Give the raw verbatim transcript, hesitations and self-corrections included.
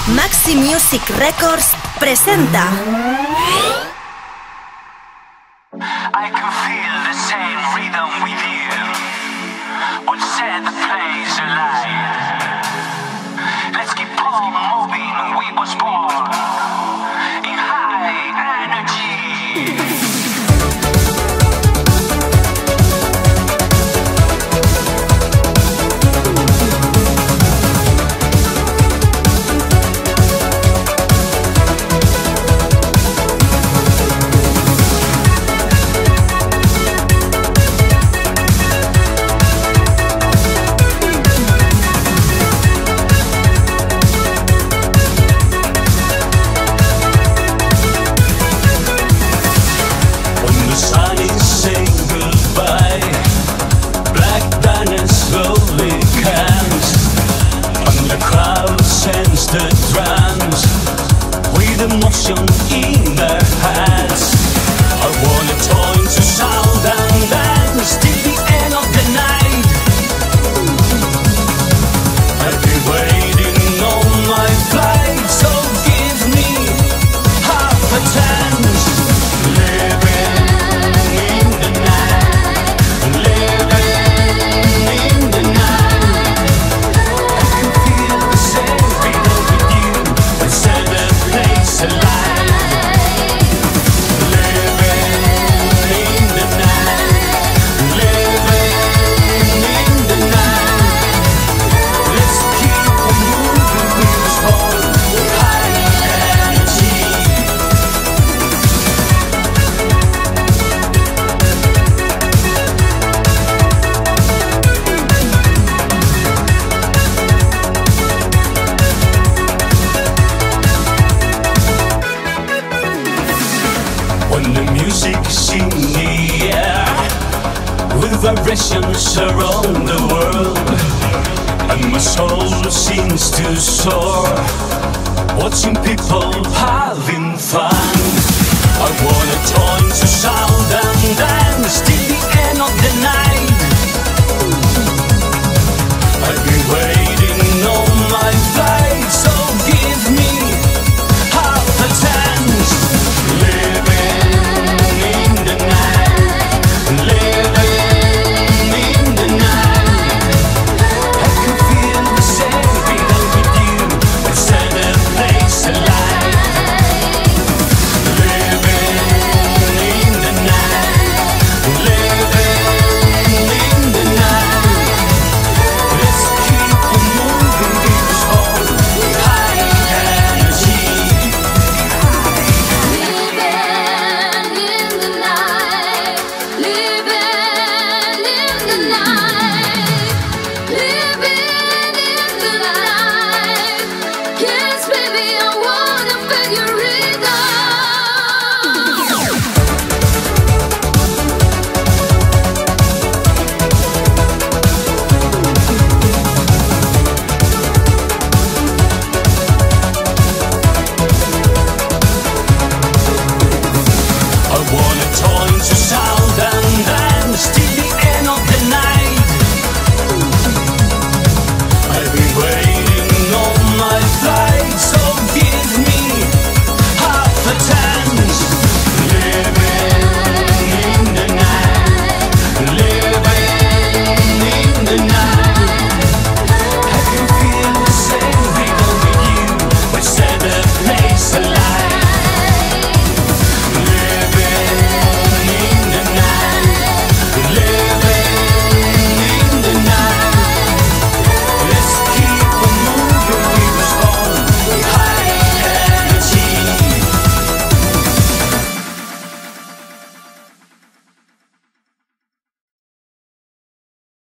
Maxi Music Records presenta. I can feel the same rhythm with you. We'll set the place alight. Let's keep on moving. We was born in high energy. The drums with emotion in their hands. I wanna join to sound and dance till the end of the night. I've been waiting on my flight, so give me half a chance. Living in the night, living in the night. I can feel the same. Set the place alive. Living in the night, living in the night. Let's keep on moving with this whole high energy. When the music's in the air, with vibrations around the world, and my soul seems to soar, watching people having fun. I wanna join to sound and dance till the end of the night.